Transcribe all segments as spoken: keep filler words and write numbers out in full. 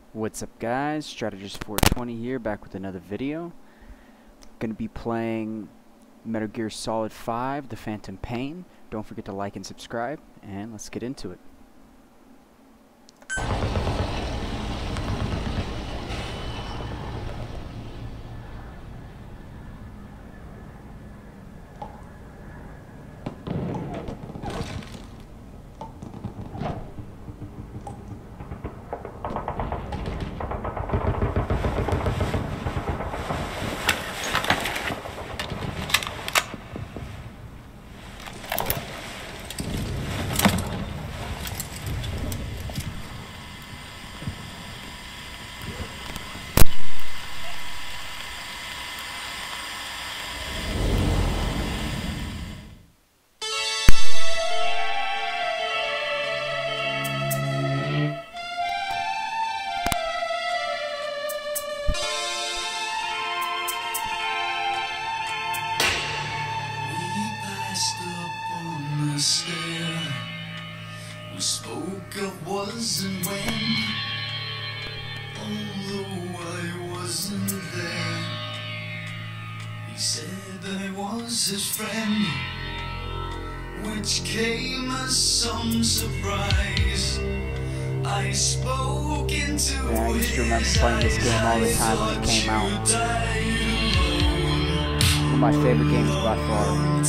What's up, guys? Strategist four twenty here, back with another video. Gonna be playing Metal Gear Solid five, The Phantom Pain. Don't forget to like and subscribe, and let's get into it. We spoke of was and when, although I wasn't there. He said I was his friend, which came as some surprise. I spoke into Yeah, I used to remember playing this game all the time when it came out. One of my favorite games by far.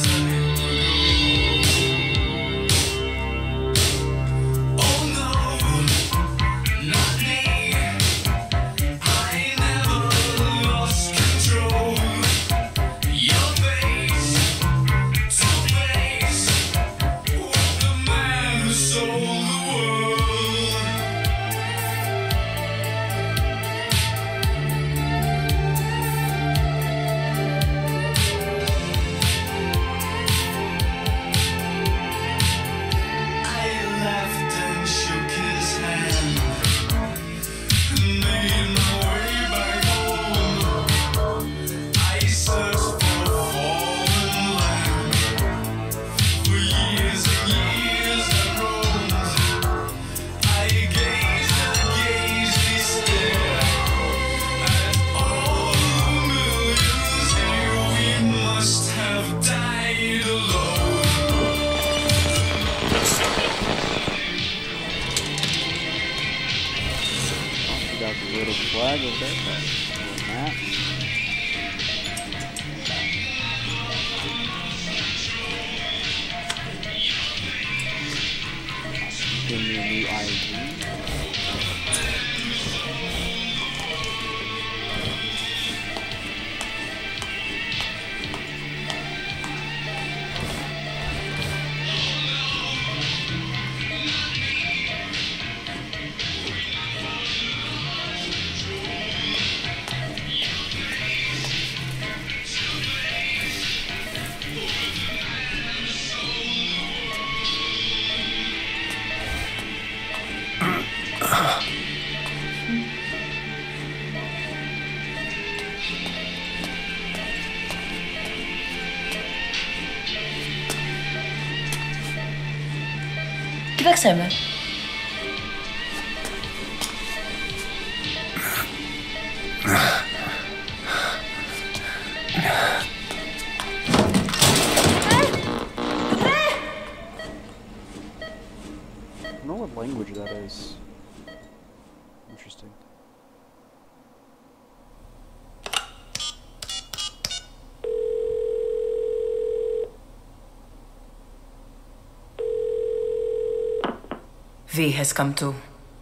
Got the little flag over there, little map. Give me a new I D. Gdzie tak chcemy? I don't know what language that is. Interesting. V has come to.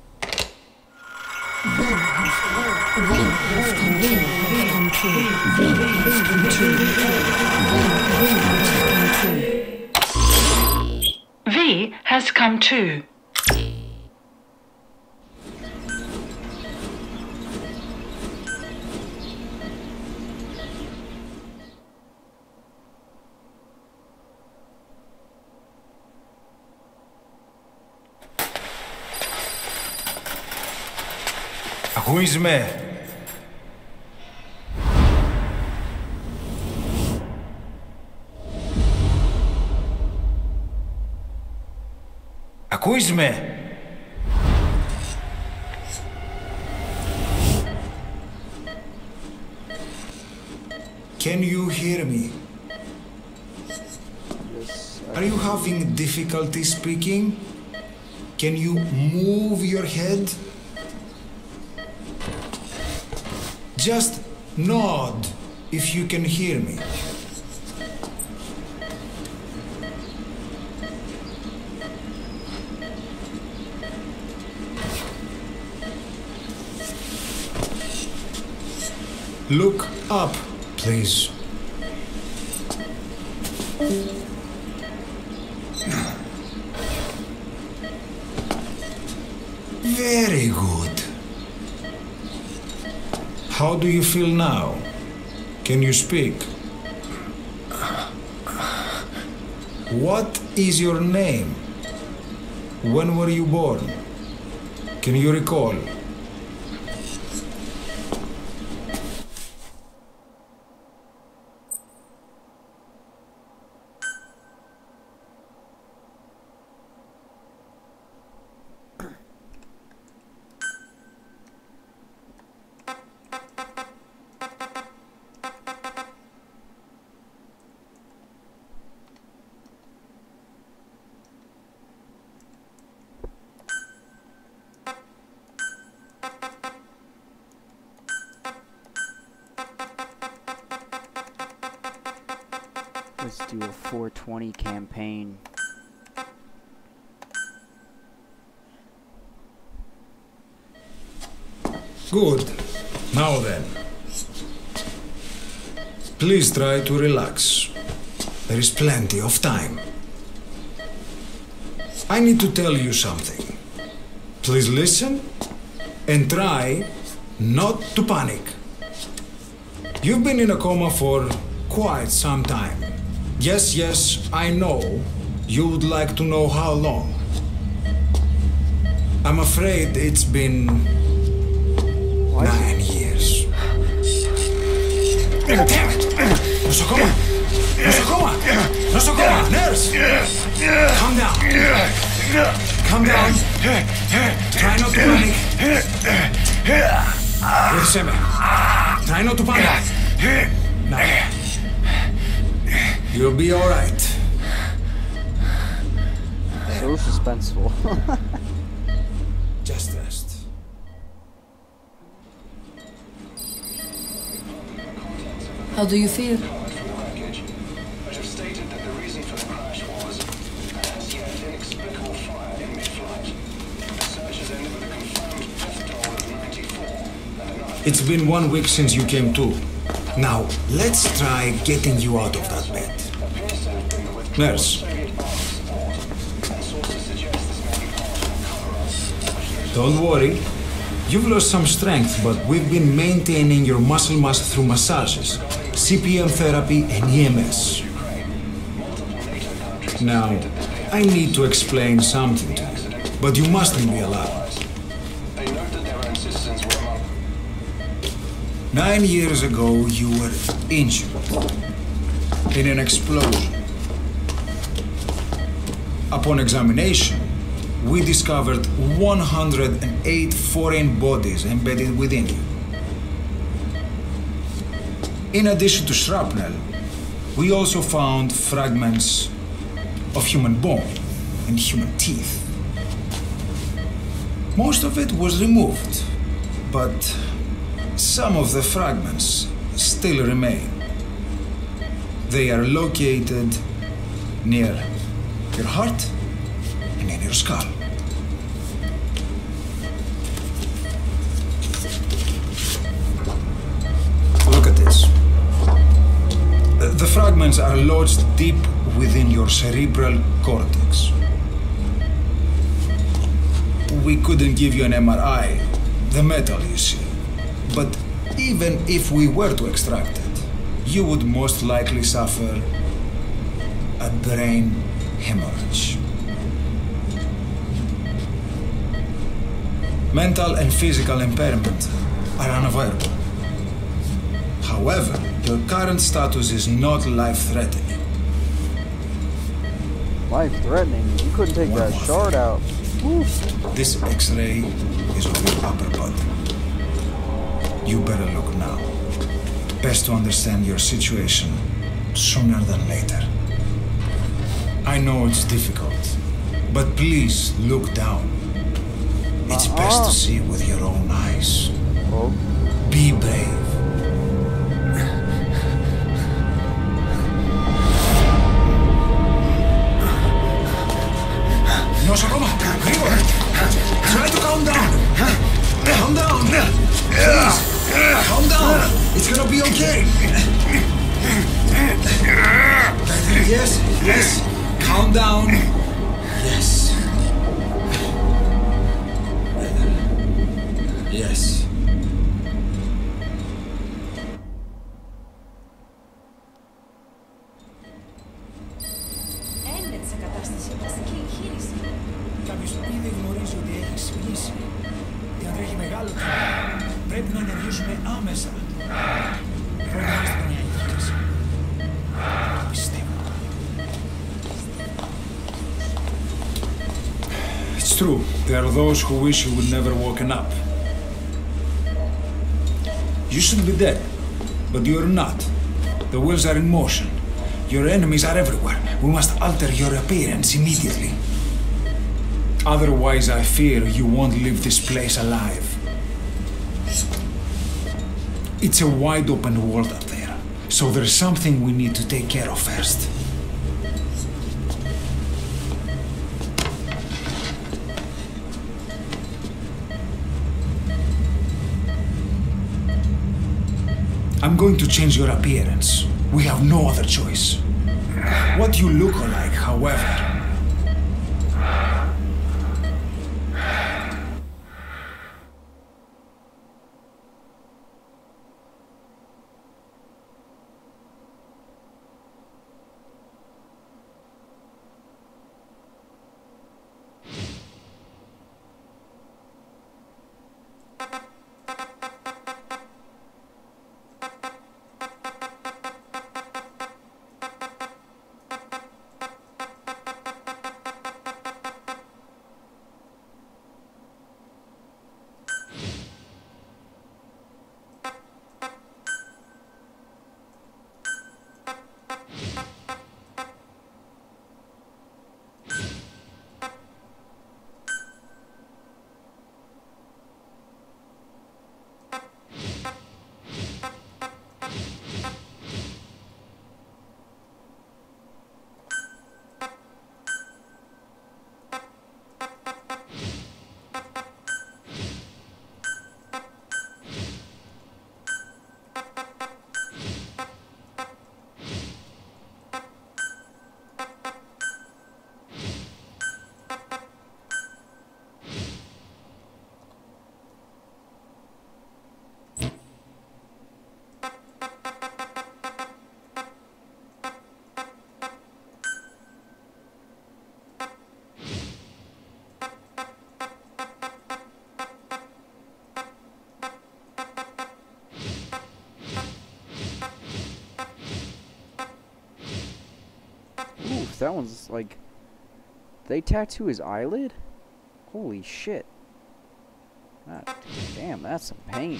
V has come to. Who is me? Ακούεις με? Can you hear me? Yes. Are you having difficulty speaking? Can you move your head? Just nod if you can hear me. Look up, please. Very good. How do you feel now? Can you speak? What is your name? When were you born? Can you recall? Let's do a four twenty campaign. Good. Now then. Please try to relax. There is plenty of time. I need to tell you something. Please listen and try not to panic. You've been in a coma for quite some time. Yes, yes, I know you would like to know how long. I'm afraid it's been What? nine years. Damn it! Nosocoma! Nosocoma! Nosocoma! Nurse! Calm down. Calm down. Try not to panic. Listen, try not to panic. Now. You'll be all right. So suspenseful. Just rest. How do you feel? Which have stated that the reason for the crash was an as yet inexplicable fire in mid-flight. The search has ended with a confirmed death toll of ninety-four and another. It's been one week since you came to. Now, let's try getting you out of that bed. Appears to have been the withdrawal of Nurse. Soviet army support, and sources suggest this may be part of a cover-up. Don't worry. You've lost some strength, but we've been maintaining your muscle mass through massages, C P M therapy, and E M S. Now, I need to explain something to you, but you mustn't be alarmed. They note that their own citizens were among Nine years ago, you were injured in an explosion. Upon examination, we discovered one hundred eight foreign bodies embedded within you. In addition to shrapnel, we also found fragments of human bone and human teeth. Most of it was removed, but some of the fragments still remain. They are located near your heart and in your skull. Look at this. Uh, The fragments are lodged deep within your cerebral cortex. We couldn't give you an M R I, the metal, you see. But even if we were to extract it, you would most likely suffer a brain hemorrhage. Mental and physical impairment are unavoidable. However, your current status is not life-threatening. Life-threatening? You couldn't take One that more shard thing. out. Woo. This X-ray is of your upper body. You better look now. best to understand your situation sooner than later. I know it's difficult, but please look down. It's best to see with your own eyes. Oh. Be brave. Nosokoma, Grigor, try to calm down. Calm down. Please, calm down. It's gonna be okay. Yes, yes. Calm down. Yes. Yes. Έμετσα κατάσταση βασική εγχείρηση. Κάποιος ήδη γνωρίζει ότι έχει σφυγίσει. Διατρέχει μεγάλο κίνδυνο. Πρέπει να ενεργήσουμε άμεσα. Προετοιμάστε μια εγχείρηση. Το πιστεύω. It's true. There are those who wish you would never woken up. You should be dead, but you're not. The wheels are in motion. Your enemies are everywhere. We must alter your appearance immediately. Otherwise, I fear you won't leave this place alive. It's a wide open world up there, so there's something we need to take care of first. I'm going to change your appearance. We have no other choice. What you look like, however, Oof, that one's like... They tattoo his eyelid? Holy shit. God damn, that's some pain.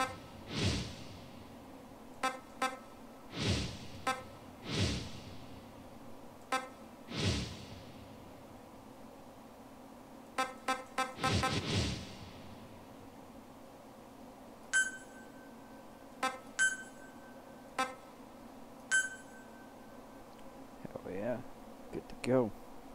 Hell yeah. Good to go.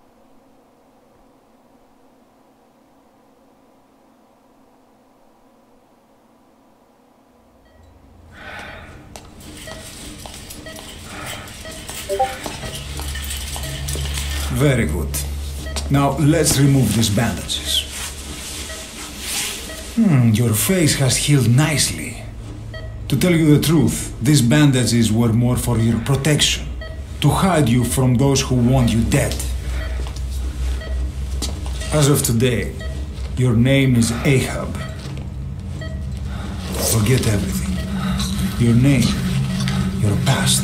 Very good. Now let's remove these bandages. Hmm, your face has healed nicely. To tell you the truth, these bandages were more for your protection, to hide you from those who want you dead. As of today, your name is Ahab. Forget everything. Your name, your past.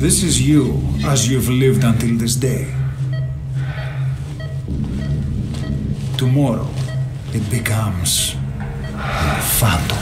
This is you as you've lived until this day. Tomorrow, it becomes a phantom.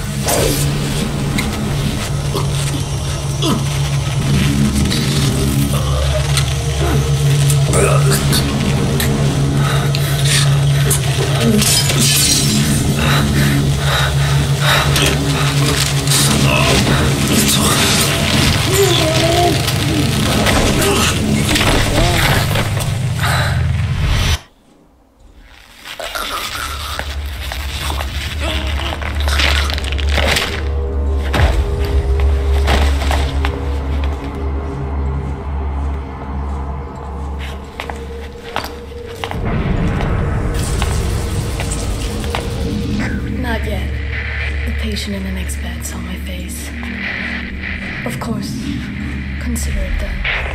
Not yet. The patient in the next bed saw my face. Of course, consider it done.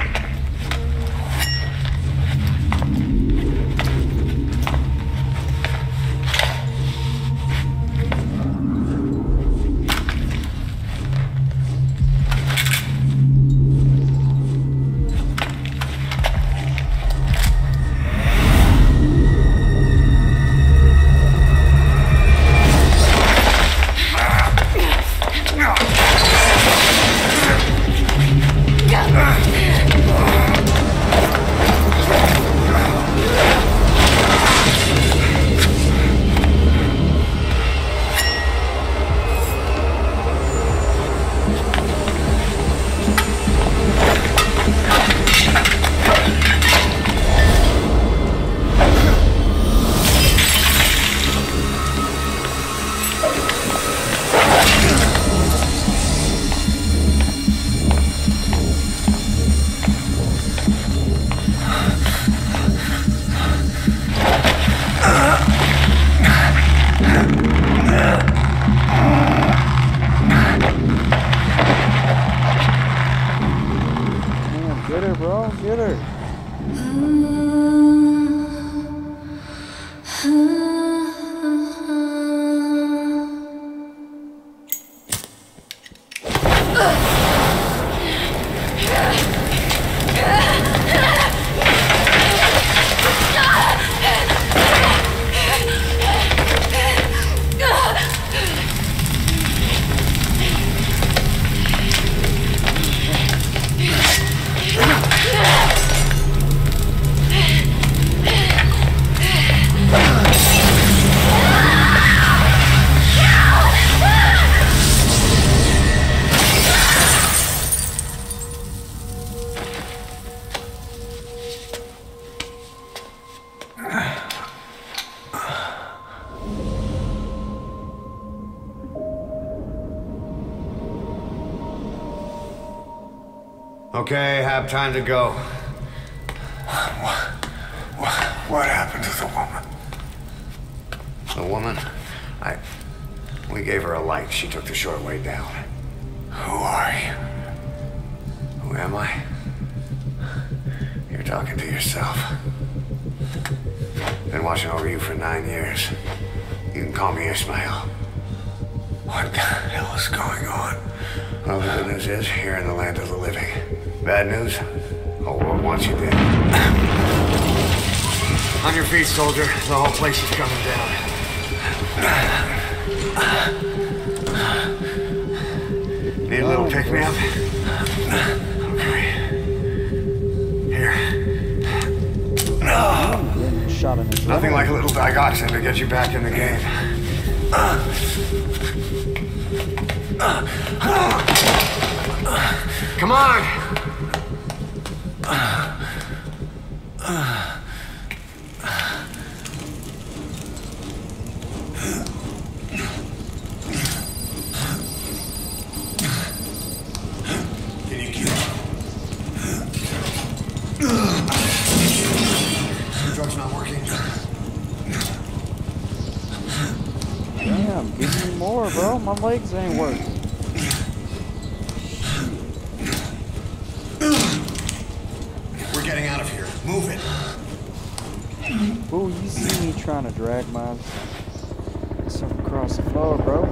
Get her, bro. Get her. Okay, have time to go. What, what, what happened to the woman? The woman? I... We gave her a light. She took the short way down. Who are you? Who am I? You're talking to yourself. Been watching over you for nine years. You can call me Ishmael. What the hell is going on? Well, the good news is, you're in the land of the living. Bad news? Whole world wants you dead. On your feet, soldier. The whole place is coming down. Need a little pick-me-up? Okay. Here. Shot in his Nothing like a little digoxin to get you back in the game. Come on! Can you get up? The drug's not working. Damn, give me more, bro. My legs ain't working. We're getting out of here. Move it. Ooh, you see me trying to drag my stuff across the floor, bro.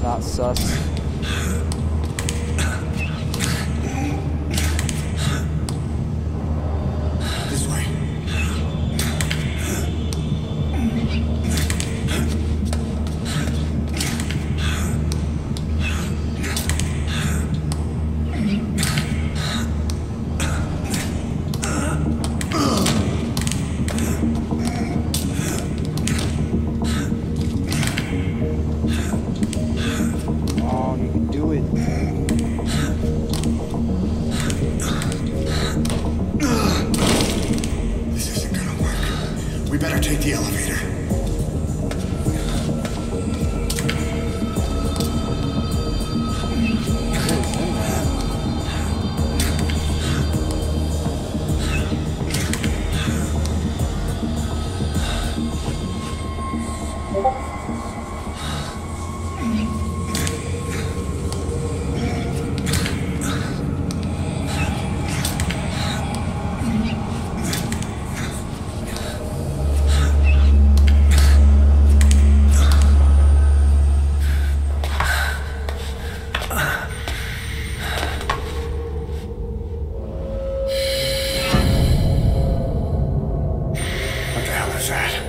not sus. This way. Oh, you can do it. This isn't gonna work. We better take the elevator. What the hell is that?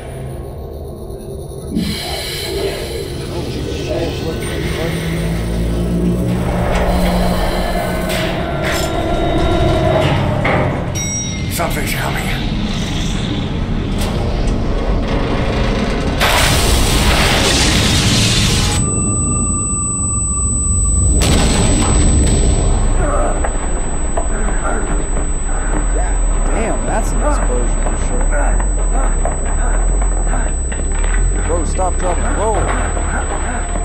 Something's coming. Damn, that's an explosion for sure. Whoa, stop, drop, whoa.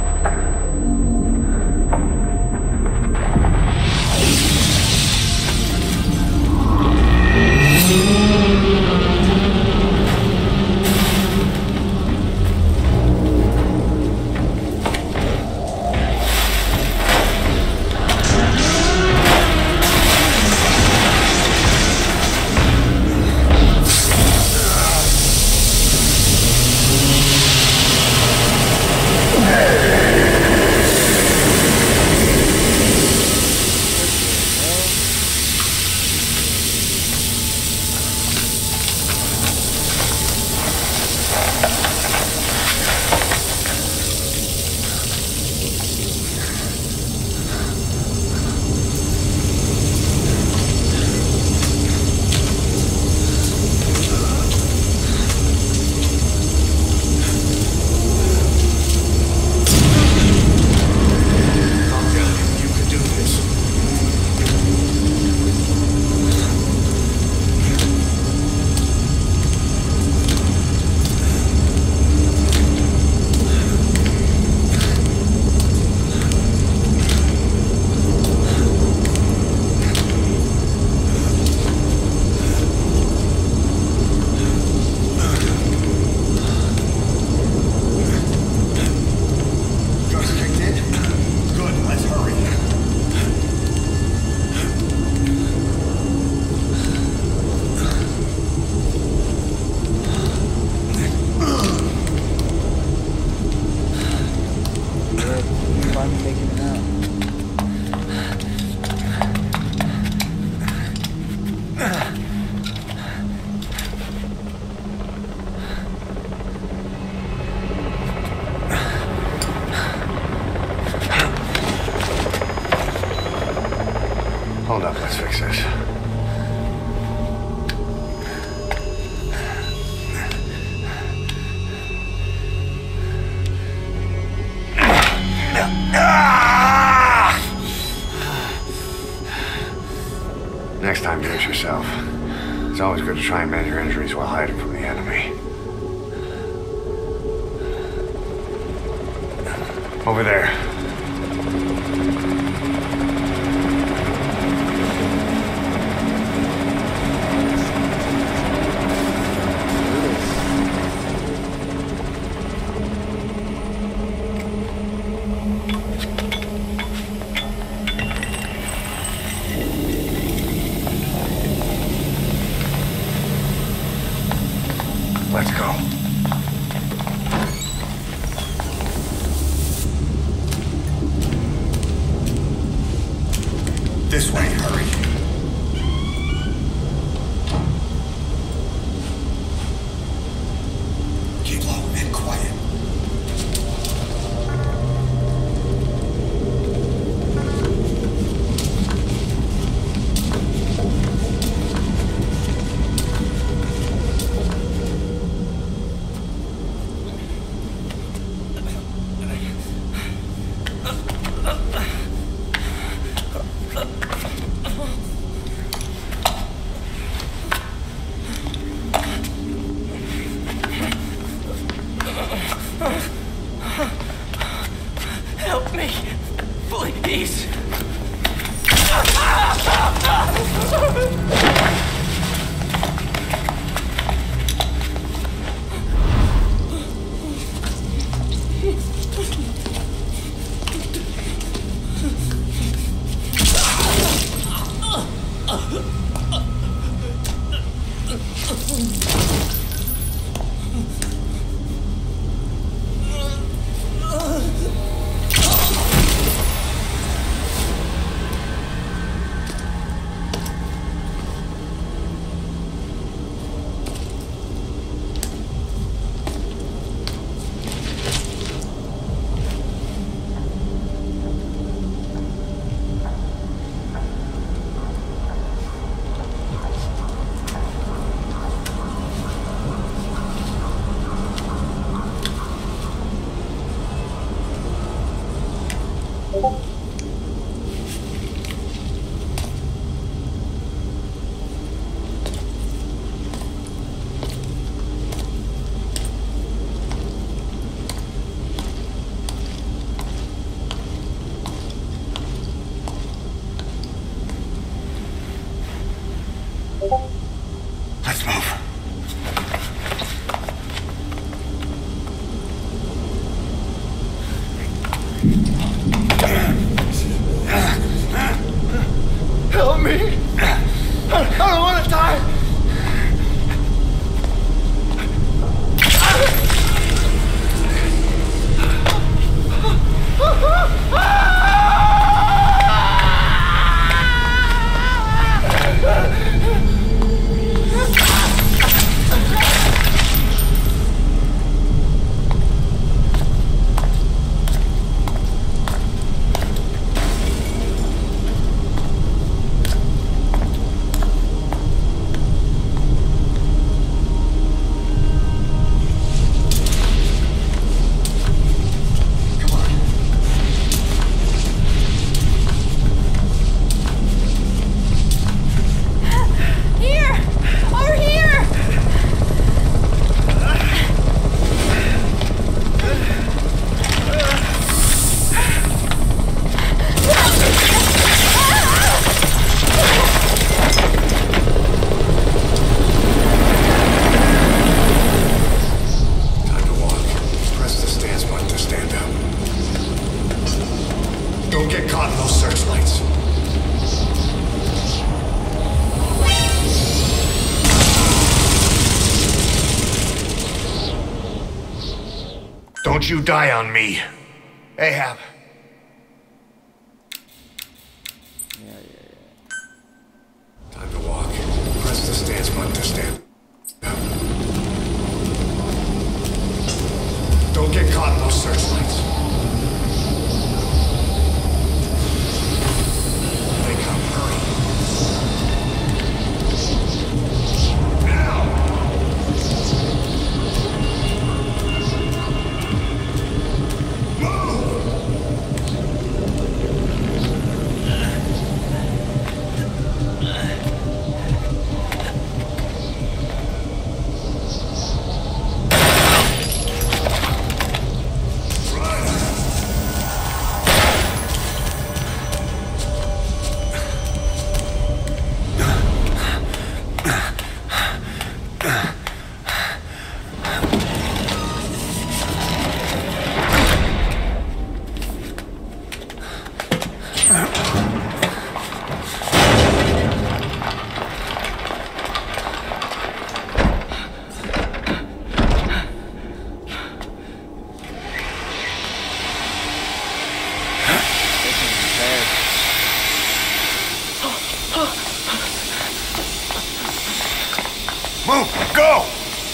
Hold up, let's fix this. Next time, do it yourself. It's always good to try and mend your injuries while hiding from the enemy. Over there. Let's go. Don't you die on me. Ahab. Yeah, yeah, yeah. Time to walk. Press the stance button to stand up. Don't get caught in those searchlights. They come, hurry. Now! Move! Move! Go!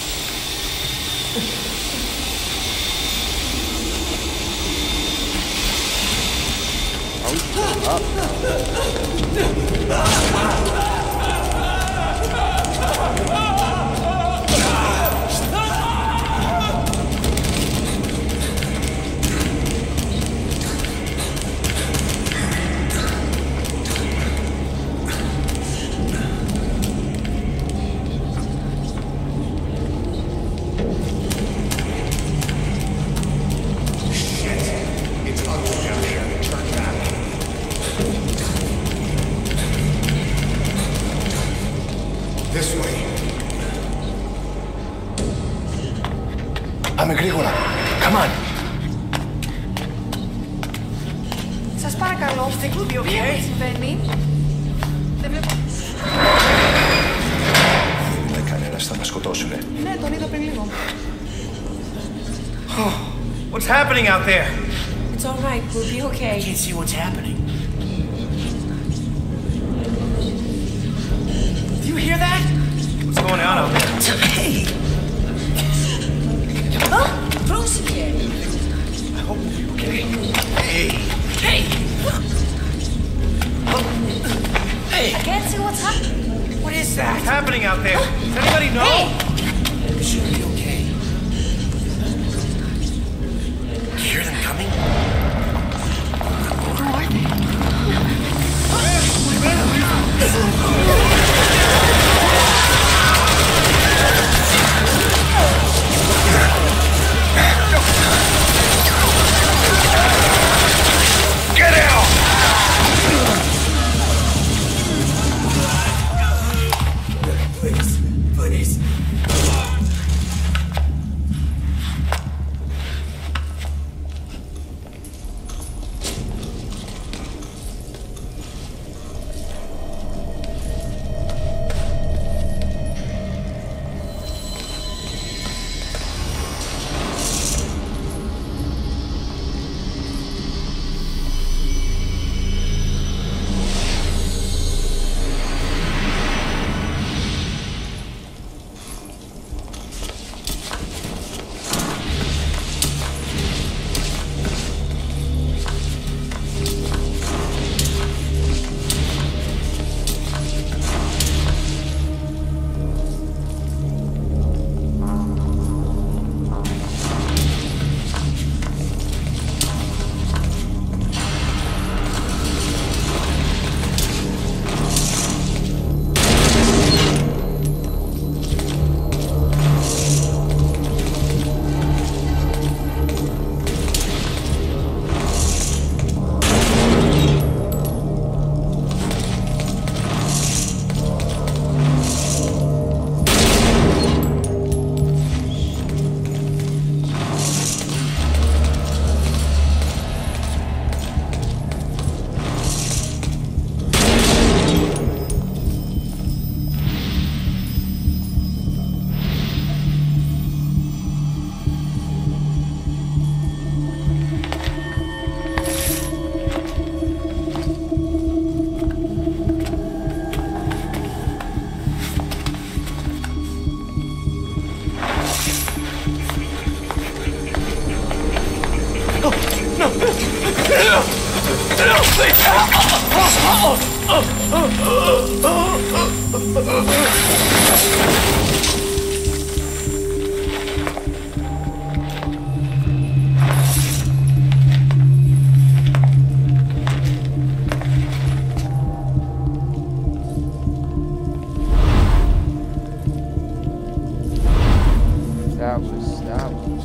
This way. Πάμε γρήγορα. Come on. Σας παρακαλώ. Τι συμβαίνει? Δεν βλέπω. Δεν κανένας θα μας σκοτώσουνε. Ναι, τον είδα πριν λίγο. What's happening out there? It's all right. We'll be okay. I can't see what's happening. Do you hear that? What's going on out there? Hey! Oh, πρόσεχε! I hope you'll be okay. Hey! Hey! Hey! I can't see what's happening. What is that? What's happening out there? Does anybody know? Hey! You should be okay. You hear them coming? Who are they? Get out! Please, please. That was, that was.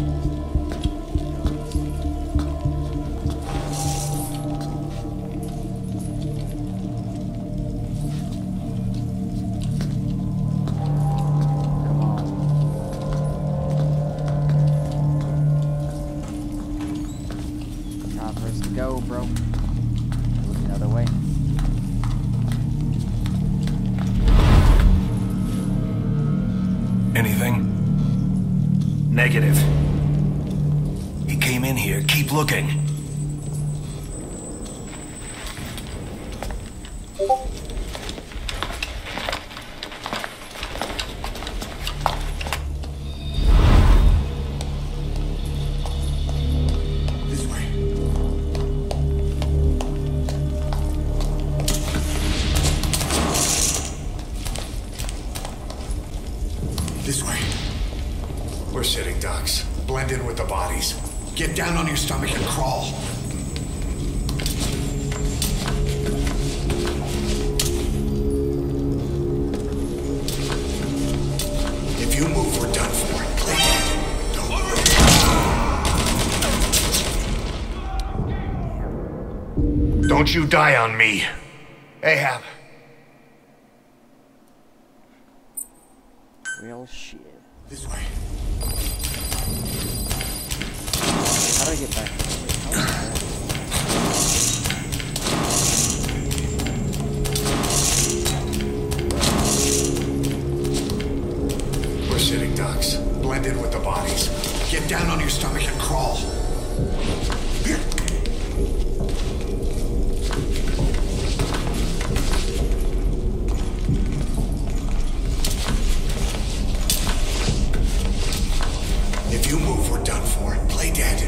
Come on. Time for us to go, bro. Look another way. Anything? Negative. He came in here. Keep looking. This way. This way. We're sitting ducks. Blend in with the bodies. Get down on your stomach and crawl. If you move, we're done for. Play dead. Don't. Don't you die on me. Ahab. Real shit. This way. How do I get back? We're sitting ducks. Blend in with the bodies. Get down on your stomach and crawl. If you move, we're done for. Play dead.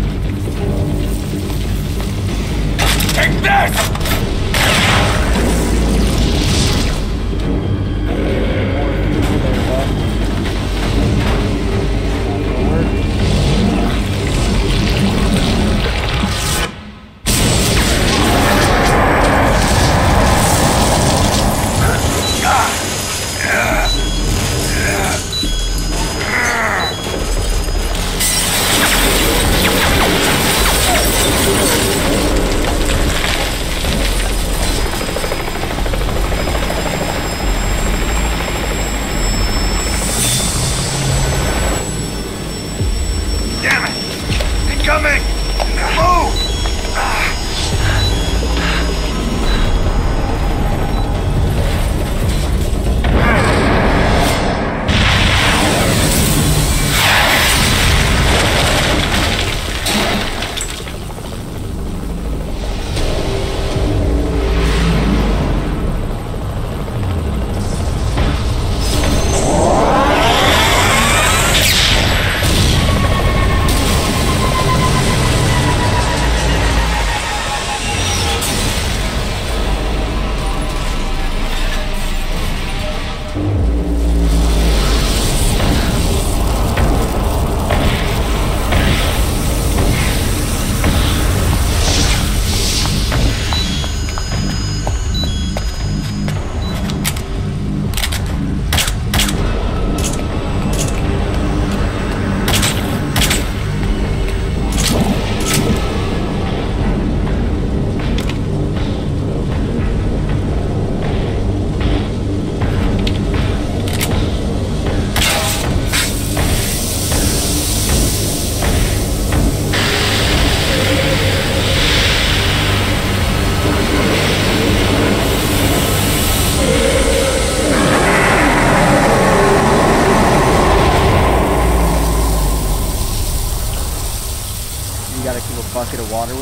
Take this!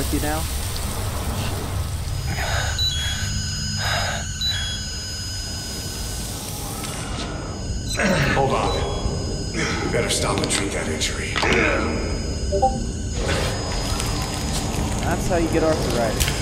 with you now? Hold on. We better stop and treat that injury. That's how you get arthritis.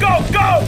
go, go!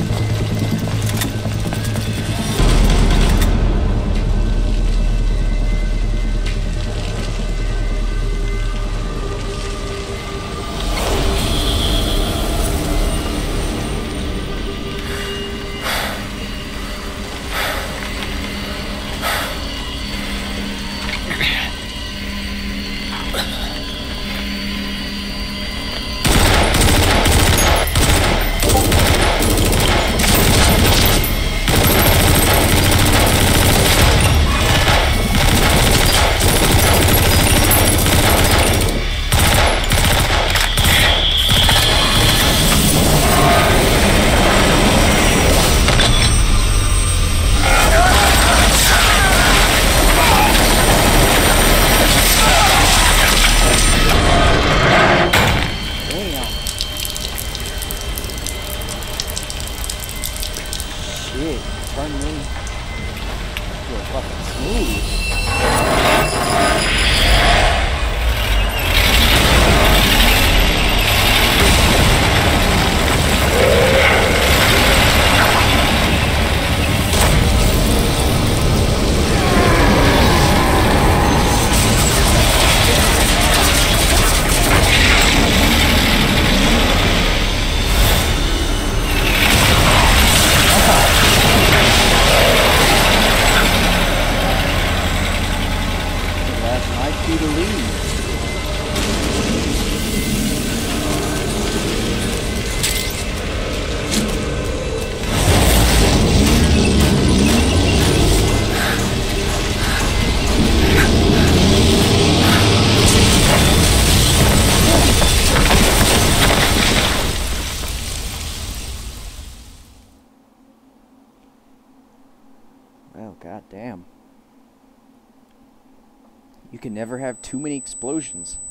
Shit, turn me. You're fucking smooth. To the lead. Well, goddamn. You can never have too many explosions.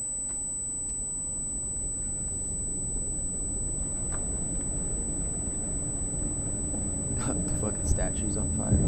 The fucking statue's on fire.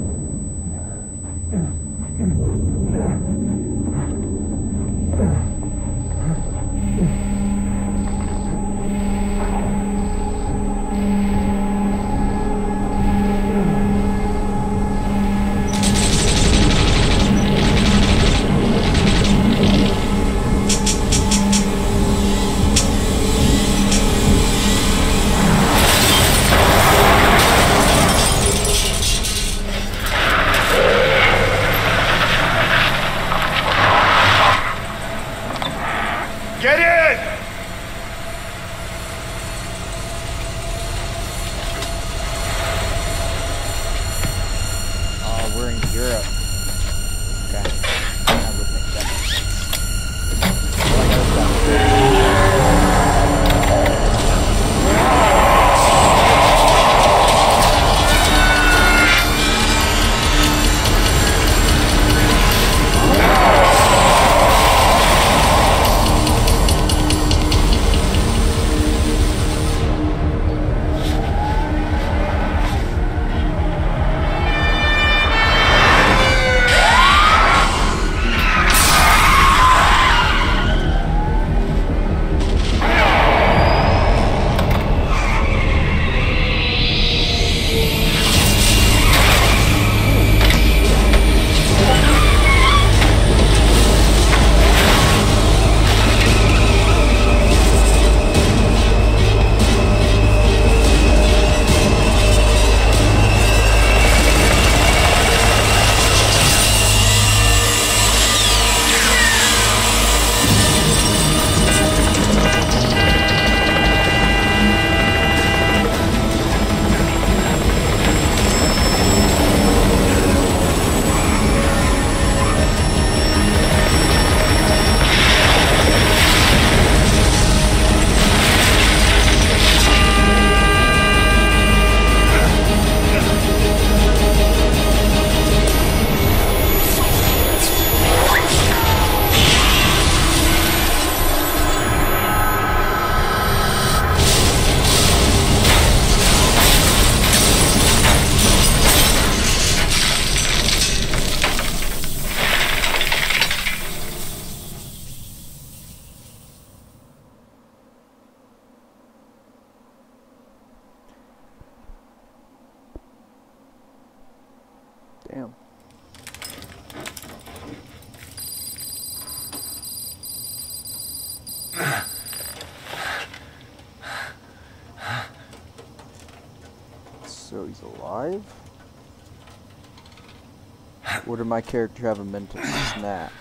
Damn. So he's alive? Or did my character have a mental snap?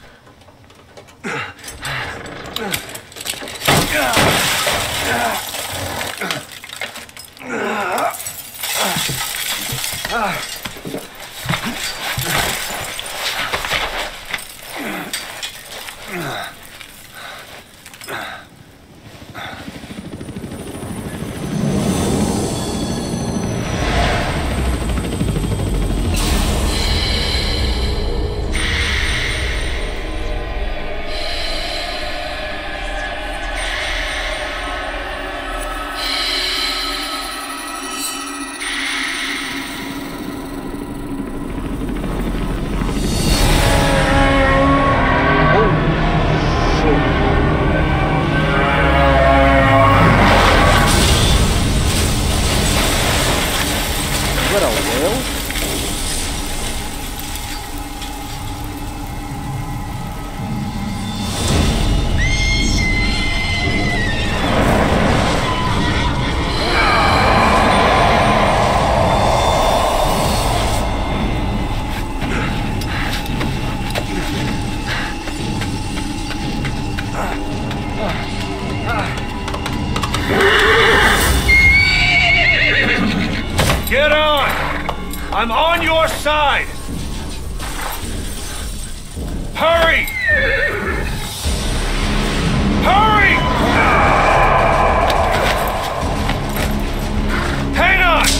Get on! I'm on your side! Hurry! Hurry! Hang on!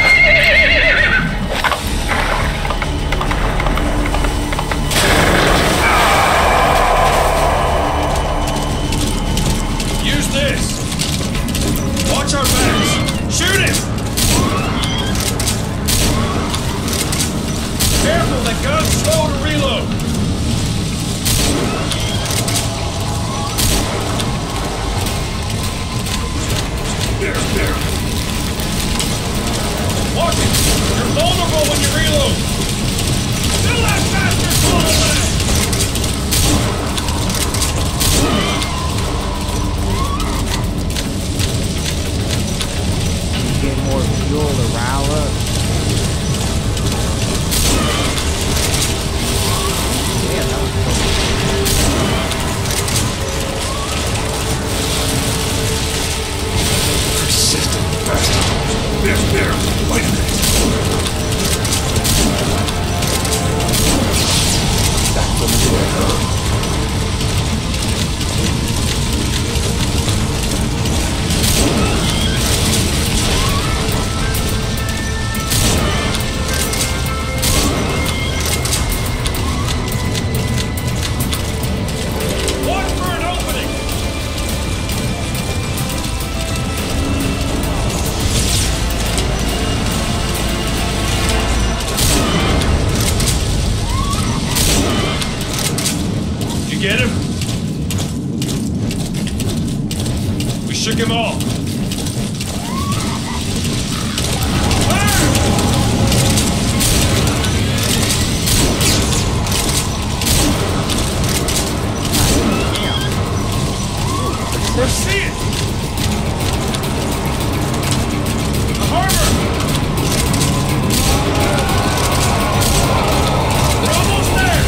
Use this! Watch our backs! Shoot him! Careful, the gun's slow to reload! There, there. Watch it! You're vulnerable when you reload! Kill that bastard full away! Get more fuel to rile up. Yeah, that was Persistent bastard. There's there. Wait a minute. That's what I'm doing. Get him? We shook him off. Let's see it! The harbor! We're almost there!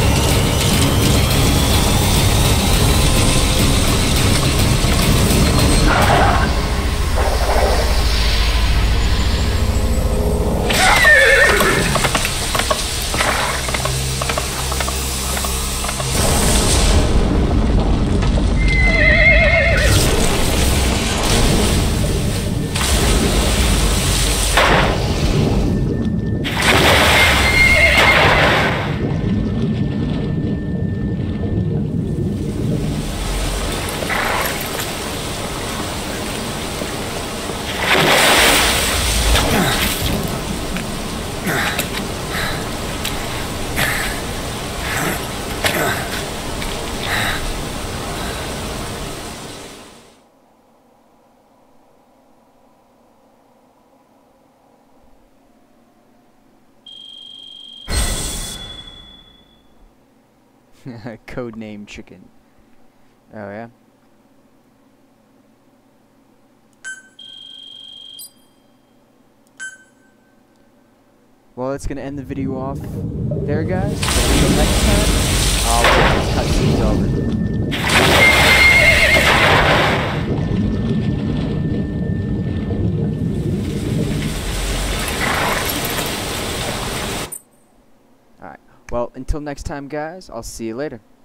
Codename Chicken. Oh yeah. Well, it's gonna end the video off there, guys. Until next time, I'll get this cutscene's over. Alright. Well, until next time, guys, I'll see you later.